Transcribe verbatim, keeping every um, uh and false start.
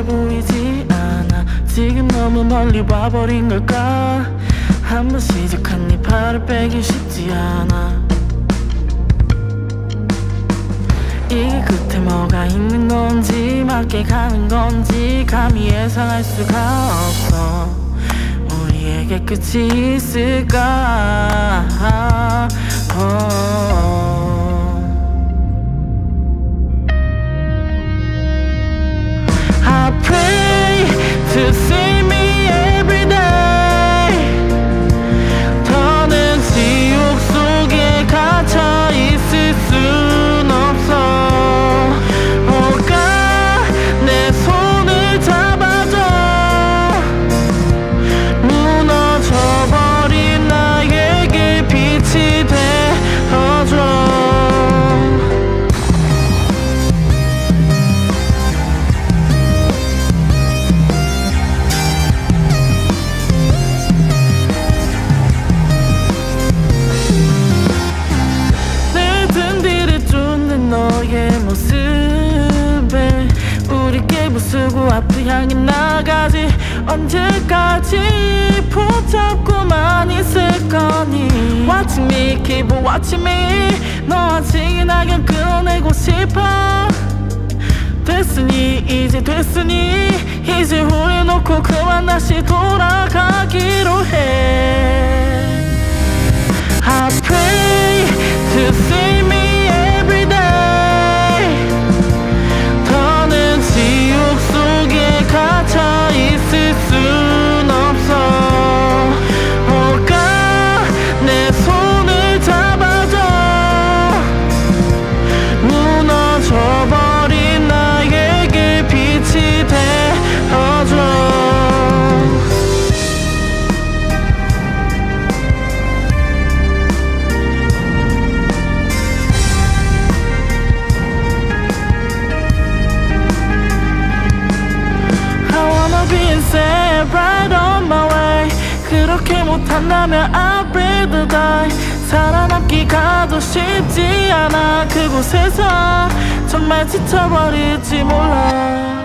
보이지 않아. 지금 너무 멀리 와버린 걸까. 한번 시작한 네 발을 빼기 쉽지 않아. 이게 끝에 뭐가 있는 건지 맞게 가는 건지 감히 예상할 수가 없어. 우리에게 끝이 있을까. oh. I pray to see me every day. 더는 지옥 속에 갇혀 있을 순 없어. 오가 내 손을 잡아줘. 무너져버린 나에게 빛이 되어줘. 너의 모습에 우리께 부수고 앞을 향해 나가지. 언제까지 붙잡고만 있을 거니. Watch me, keep watching me. 너와 지금 낙엽 끊어내고 싶어. 됐으니 이제 됐으니 이제 우리 놓고 그만 다시 돌아가기로 해. I pray to see me every day. 더는 지옥 속에 갇혀 있을 순 없어. 오가 내 손을 잡아줘. 무너져버린 나에게 빛이 되어줘. Set right on my way. 그렇게 못한다면 I'll breathe or die. 살아남기가도 쉽지 않아. 그곳에서 정말 지쳐버릴지 몰라.